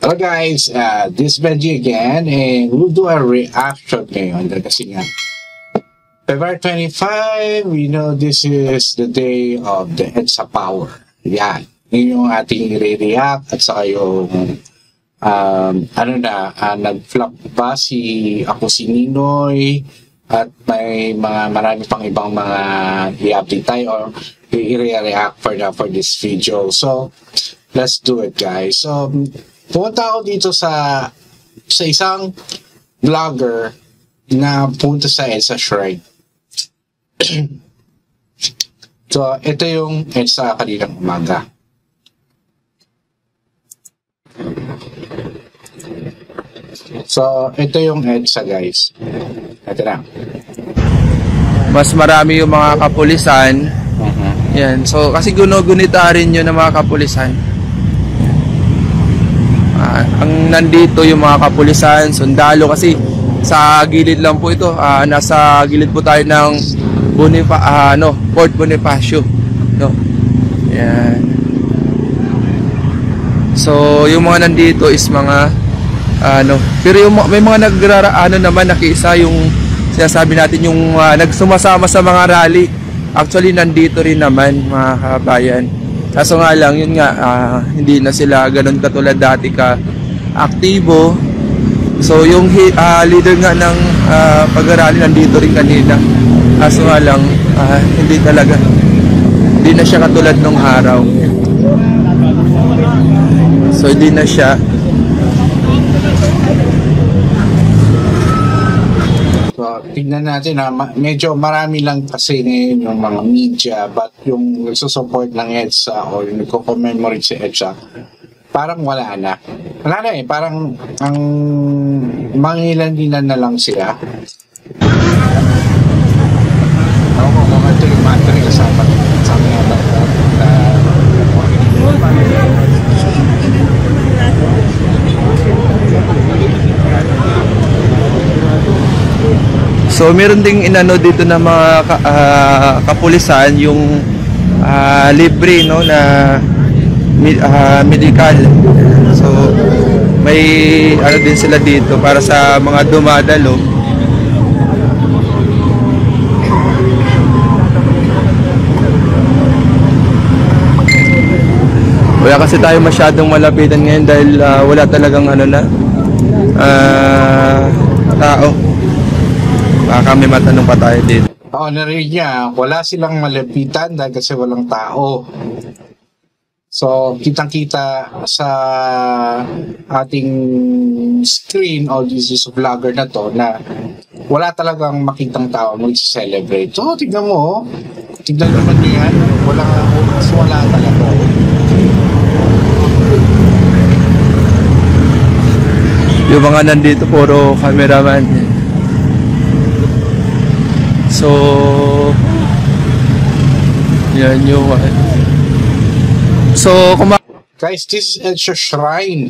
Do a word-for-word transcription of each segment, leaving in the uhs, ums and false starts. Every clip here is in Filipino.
Hello guys, uh, this is Benji again and we'll do a reaction ngayon kasi nga February twenty-fifth, we know this is the day of the EDSA Power. Yan, yun yung ating i-react at saka yung um, ano na, uh, nag-flop pa si ako si Ninoy at may mga marami pang ibang mga i-update tayo or i-react for, na, for this video. So, let's do it guys. So, pumunta ako dito sa sa isang vlogger na punta sa EDSA Shrine. So, ito yung EDSA kaninang umaga. So, ito yung EDSA guys. Ito na. Mas marami yung mga kapulisan. Uh-huh. Yan. So, kasi guno-gunita rin yun ng mga kapulisan. Uh, ang nandito yung mga kapulisan, sundalo kasi sa gilid lang po ito. Uh, nasa gilid po tayo ng Bonifa, uh, no, Port Bonifacio, no. Yan. So yung mga nandito is mga ano, uh, pero yung may mga nagraraano naman nakiisa yung sinasabi natin yung uh, nagsumasama sa mga rally. Actually nandito rin naman mga kabayan. Kaso nga lang, yun nga, uh, hindi na sila ganun katulad dati ka aktibo. So yung uh, leader nga ng uh, pag-arali nandito rin kanina. Kaso nga lang, uh, hindi talaga, hindi na siya katulad nung araw. So hindi na siya. So, tignan natin ha, medyo marami lang kasi ngayon yung mga media, but yung nagsusupport ng EDSA o yung nagko-commemorate si EDSA, parang wala na. Wala na eh, parang ang mangilan-ilan na lang sila. Ako ko, kung ito yung matri kasama sa mga bata. So meron ding inano dito na mga ka, uh, kapulisan yung uh, libre no na uh, medical. So may ano din sila dito para sa mga dumadalo. Wala kasi tayo masyadong malapitan ngayon dahil uh, wala talagang ano na uh, tao. Baka may matanong pa tayo dito. Oo, narinig niya, wala silang malapitan dahil kasi walang tao. So, kitang-kita sa ating screen o this is vlogger na to na wala talagang makitang tao mag-celebrate. So, tignan mo, tignan naman nyo yan, wala, wala talaga. Yung mga nandito, puro cameraman. So, yan yung so, kuma guys, this is EDSA Shrine.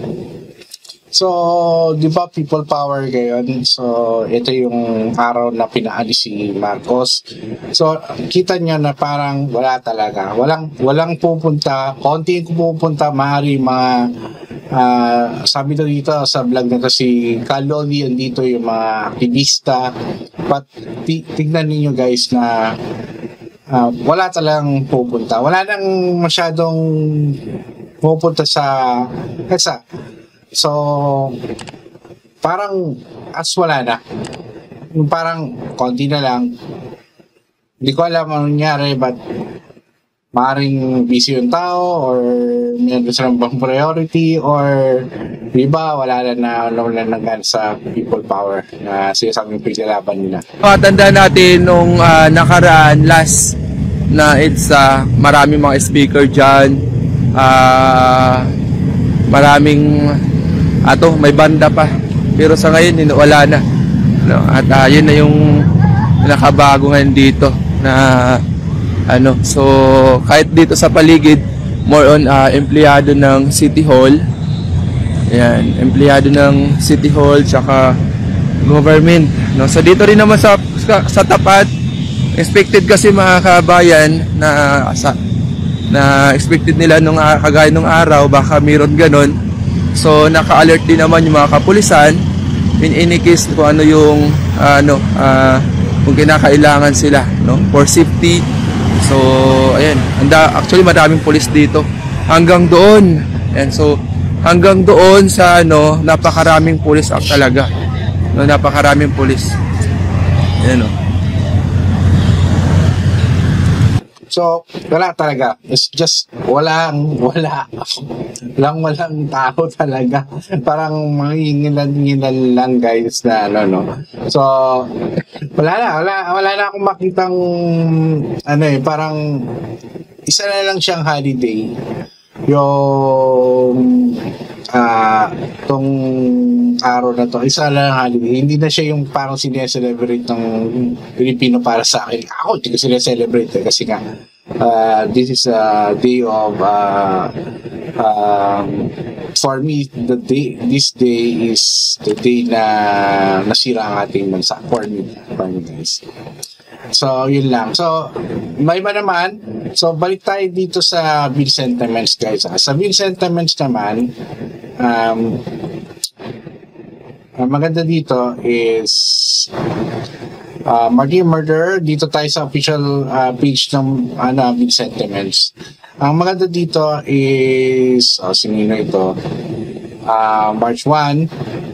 So, di ba people power ngayon? So, ito yung araw na pinaalis si Marcos. So, kita niya na parang wala talaga. Walang, walang pupunta. Konti yung pupunta, maaari mga Uh, sabi na dito sa vlog na to si Kaloli, andito yung mga aktivista, but tignan niyo guys na uh, wala talagang pupunta, wala nang masyadong pupunta sa EDSA. So parang as wala na, parang konti na lang. Hindi ko alam anong nangyari, but maaaring busy yung tao or meron silang bang priority or iba wala na na wala na gan sa people power na sinasabing pinaglaban nila. Tanda natin nung uh, nakaraan last na EDSA, maraming mga speaker dyan, uh, maraming ato may banda pa, pero sa ngayon wala na, no? At uh, yun na yung nakabago ngayon dito na ano, so kahit dito sa paligid more on uh, empleyado ng City Hall. Ayan, empleyado ng City Hall tsaka government, no? So dito rin naman sa sa, sa tapat expected kasi mga kabayan na sa, na expected nila nung uh, kagaya nung araw baka mayroon ganon. So naka-alert din naman yung mga kapulisan in any case kung ano yung uh, ano uh, kung kinakailangan sila, no, for safety. So ayan, anda actually maraming pulis dito hanggang doon. And so hanggang doon sa ano, napakaraming pulis ak talaga. No, napakaraming pulis. Ayan, no. So, wala talaga. It's just, walang, wala. Walang, walang tao talaga. Parang mangingilan-ngilan lang, guys, na ano, no. So, wala na, wala, wala na akong makitang, ano eh, parang, isa na lang siyang holiday. Yung, ah, uh, tong araw na to, isa lang holiday. Hindi na siya yung parang sineselebrate ng Pilipino para sa akin. Ako, hindi ko sineselebrate eh, kasi nga, uh, this is a day of, uh, um, for me, the day, this day is the day na nasira ang ating bansa. For me, for me guys. So, yun lang. So, may iba naman. So, balik tayo dito sa bill sentiments, guys. Sa bill sentiments naman, um, ang maganda dito is uh, murder murder. Dito tayo sa official uh, page ng ano, bill sentiments. Ang maganda dito is, oh, sinino ito? Uh, March first.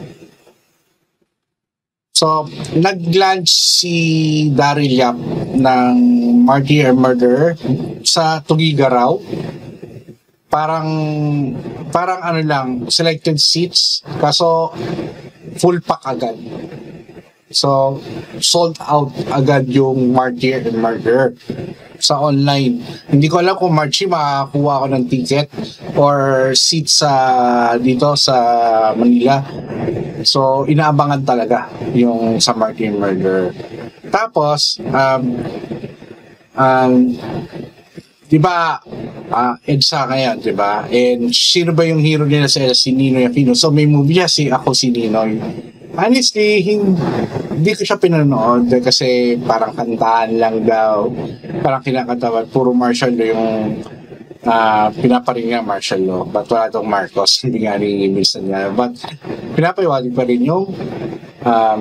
So, nag-launch si Daryl Yap ng Murder Murder sa Tugigaraw. Parang, parang ano lang, selected seats, kaso full pack agad. So, sold out agad yung Murder Murder sa online. Hindi ko alam kung Marchi makakakuha ako ng ticket or seat sa dito sa Manila. So, inaabangan talaga yung sa Martin Murder. Tapos, um, um, di ba, uh, EDSA ngayon, di ba? And sino ba yung hero nila sa si Ninoy Aquino? So, may movie niya si Ako si Ninoy. Honestly, hindi ko siya pinanood kasi parang kantahan lang daw. Parang kinakatawan, puro martial law yung uh, pinaparing nga martial law. But wala itong Marcos, hindi nga rin minsan nga. But pinapaiwalig pa rin yung um,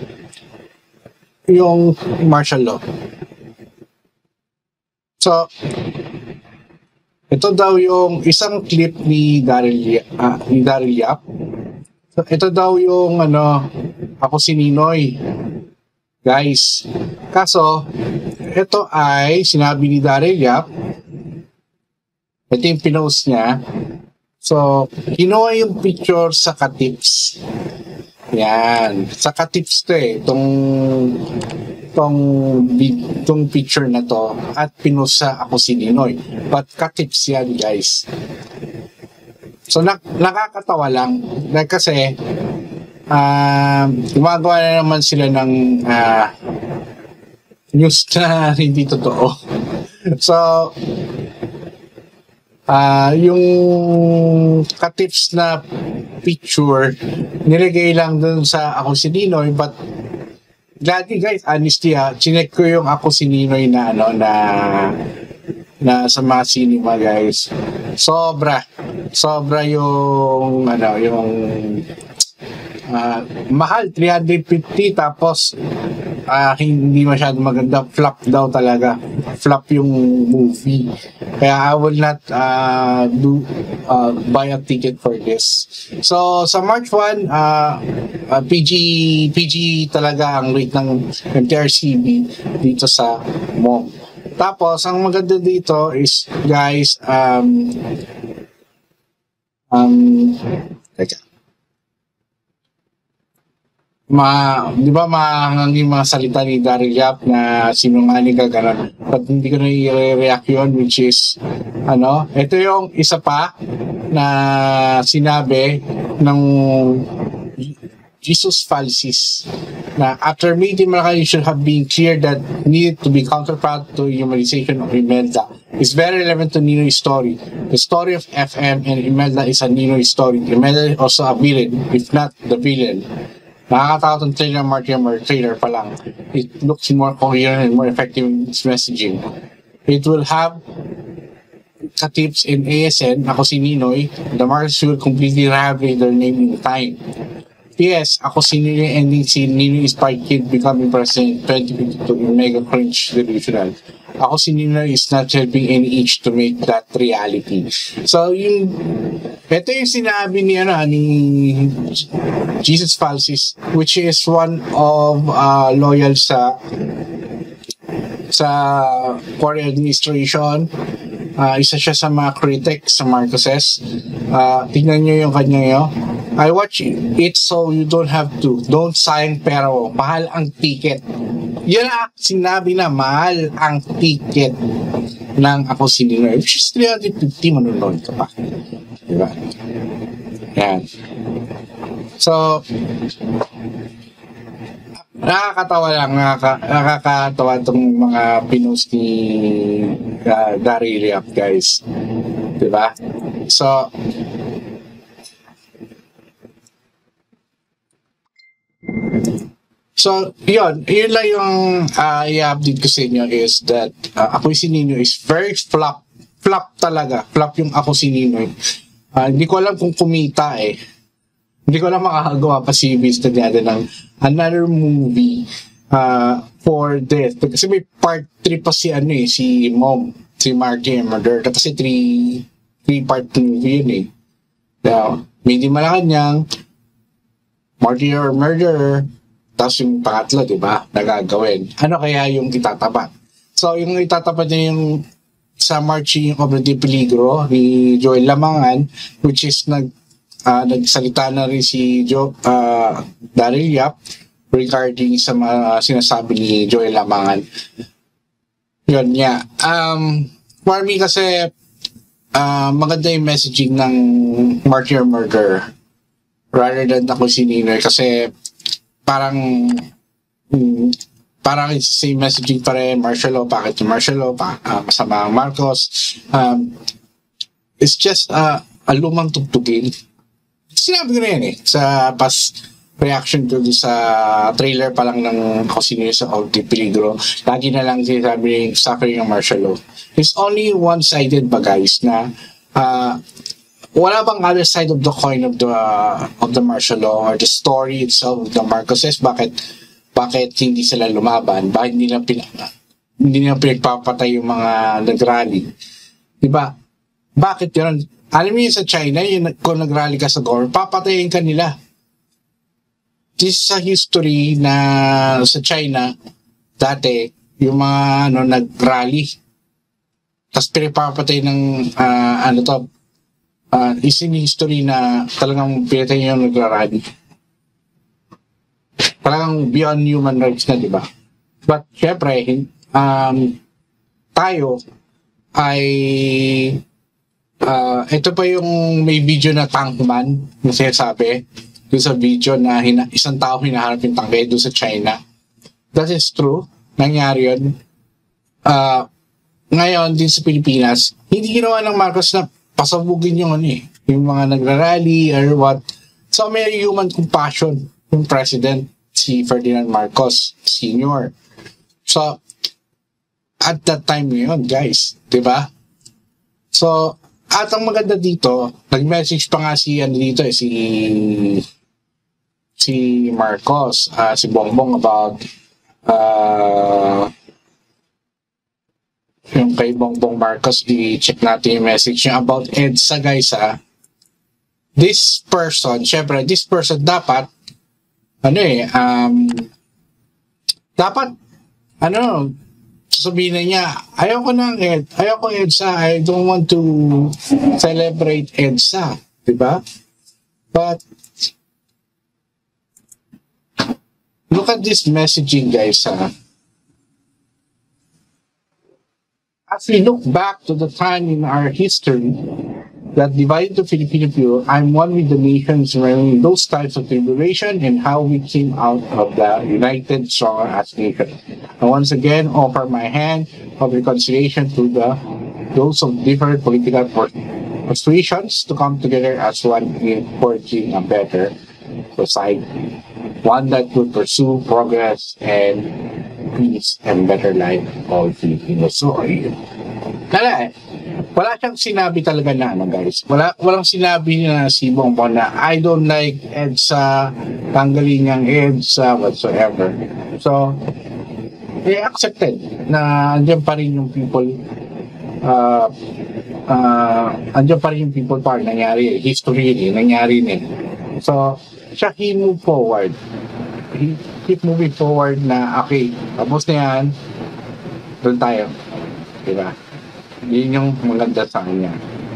yung martial law. So, ito daw yung isang clip ni Daryl uh, ni Daryl Yap. So, ito daw yung ano, Ako si Ninoy. Guys, kaso ito ay sinabi ni Daryl Yap. Ito yung pinost niya. So, kinuha yung picture sa Katips. Yan. Sa Katips to eh. Itong, itong, itong picture na to. At pinost sa Ako si Ninoy. But Katips yan, guys. So, nak nakakatawa lang. Dahil kasi, uh, gumagawa na naman sila ng uh, news na hindi totoo. So, uh, yung Katips na picture, nilagay lang dun sa Ako si Ninoy. But, gladly guys, honestly ha, chinek ko yung Ako si Ninoy na ano, na na sa mga cinema guys. Sobra. Sobra yung ano, yung uh, mahal, three hundred fifty, tapos uh, hindi masyado maganda. Flop daw talaga. Flop yung movie. Kaya I will not uh, do uh, buy a ticket for this. So sa March first, uh, uh, P G P G talaga ang rate ng M T R C B dito sa M O M. Tapos, ang maganda dito is, guys, um, um, teka. Ma, di ba mahanggang mga salita ni Daryl Yap na sinungaling ka gano'n. But hindi ko na i-react yun, which is, ano, ito yung isa pa na sinabi ng Jesus Falsis na after meeting Malacca, you should have been clear that needed to be counterpart to humanization of Imelda. It's very relevant to Ninoy's story. The story of F M and Imelda is a Ninoy story. Imelda is also a villain, if not the villain. Nakakatakot ang trailer, Martin Murder trailer pa lang. It looks more coherent and more effective in its messaging. It will have ka-tips in A S N, ako si Ninoy. The Marcos will completely rehabilitate their name in time. P S. Ako si Ninoy, ending si Ninoy is part kid becoming president twenty fifty-two in mega cringe delusional. Ako si Ninoy is not helping any age to make that reality. So, yung ito yung sinabi ni, ano, ni Jesus Falsis, which is one of uh, loyal sa sa Korean administration. Uh, isa siya sa mga critics sa Marcoses. Uh, tingnan nyo yung kanya yun. I watch it so you don't have to. Don't sayang pera mo. Mahal ang ticket. Yan na sinabi na mahal ang ticket ng Ako si Ninoy, which is three hundred fifty, manonood ka pa. Diba? Yan. So, nakakatawa lang, nakaka, nakakatawa itong mga pinost ni uh, Gary Liap, guys. Diba? So, So, yun. Yun lang yung uh, i-update ko sa inyo is that uh, Ako si Ninoy is very flop. Flop talaga. Flop yung Ako si Ninoy. Uh, hindi ko alam kung kumita eh. Hindi ko alam makakagawa pa si Vince Tagliada ng another movie uh, for this. Kasi may part three pa si ano eh, si Mom, si Marky and Murder. Kasi three, three part movie yun eh. Now, Made in Malacanang, Marky or Murder, tapos yung pangatlo, di ba, nagagawin. Ano kaya yung itatapat? So, yung itatapat niya yung sa Marching of the Peligro ni Joel Lamangan, which is nag uh, nagsalita na rin si Jo, uh, Daryl Yap regarding sa mga sinasabi ni Joel Lamangan. Yun niya. Um, for me kasi, uh, maganda yung messaging ng Martyr Murder rather than Ako si Ninoy kasi parang hmm, parang it's the same messaging pa rin, martial law, bakit yung martial law, pa, uh, masama ang Marcos. Um, it's just uh, a lumang tugtugin. Sinabi ko na yan eh, sa past reaction ko sa trailer pa lang ng Ako si Ninoy sa Ulti Peligro. Lagi na lang sinasabi yung suffering ng martial law. It's only one-sided ba guys na uh, wala bang other side of the coin of the uh, of the martial law or the story itself of the Marcoses? Bakit bakit hindi sila lumaban? Bakit hindi na pin hindi na pinagpapatay yung mga nagrally? Diba? Bakit yun? Alam mo yun sa China, yung kung nagrally ka sa government, papatayin ka nila. This is a history na sa China, dati, yung mga ano, nagrally. Tapos pinagpapatay ng uh, ano to, Uh, is in history na talagang pinatay niya yung nagrarally. Talagang beyond human rights na, di ba? But, syempre, um, tayo ay uh, ito pa yung may video na tankman na sinasabi doon sa video na hina, isang tao hinaharap yung tangke doon sa China. That is true. Nangyari yun. Uh, ngayon, din sa Pilipinas, hindi ginawa ng Marcos na pasabugin yung ano eh, yung mga nagrarally or what. So may human compassion yung president, si Ferdinand Marcos Senior. So, at that time ngayon, guys, di ba? So, at ang maganda dito, nag-message pa nga si, ano dito eh, si, si Marcos, uh, si Bongbong about, uh, yung kay Bongbong Marcos, i-check natin yung message niya about EDSA, guys, ha. This person, syempre, this person dapat, ano eh, um, dapat, ano, sasabihin na niya, ayaw ko ng Ed, ayaw ko EDSA, I don't want to celebrate EDSA, diba? But, look at this messaging, guys, ha. As we look back to the time in our history that divided the Filipino people, I'm one with the nations remembering those times of tribulation and how we came out of the united, stronger as nation. I once again offer my hand of reconciliation to the those of different political persuasions to come together as one in forging a better society, one that would pursue progress and peace and better life of all Filipinos. So, ayun. Kala eh. wala siyang sinabi talaga na ano guys. Wala, walang sinabi na si Bongbong na I don't like EDSA, tanggalin niyang EDSA, whatsoever. So, eh, accepted na andyan pa rin yung people, uh, uh, andyan pa rin yung people part, nangyari, history rin, nangyari rin. So, siya he move forward. He keep moving forward na, okay, tapos na yan, doon tayo. Diba? Yun yung maganda sa kanya.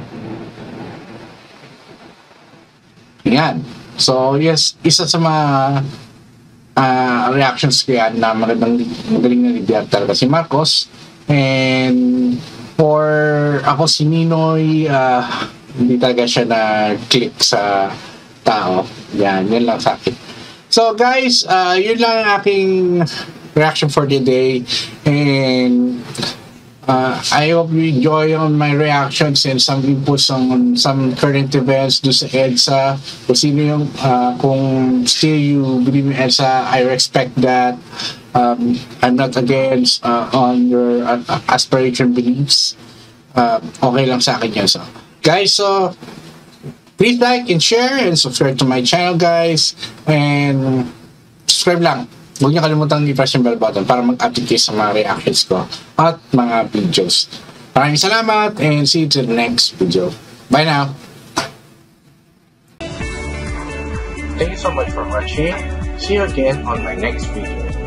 Yan. So, yes, isa sa mga uh, reactions ko yan na magandang, magaling na leader talaga si Marcos. And for ako si Ninoy, uh, hindi talaga siya na-click sa tao. Yan, yun lang sa akin. So guys, uh, yun lang ang aking reaction for today. And uh, I hope you enjoy on my reactions and some inputs on some current events do sa EDSA. Kung sino yung, uh, kung still you believe in EDSA, I respect that. Um, I'm not against uh, on your uh, aspiration beliefs. Uh, okay lang sa akin yan. So, guys, so please like and share and subscribe to my channel, guys. And subscribe lang. Huwag niyo kalimutan i-press yung bell button para mag-update kayo sa mga reactions ko at mga videos. Maraming salamat and see you to the next video. Bye now! Thank you so much for watching. See you again on my next video.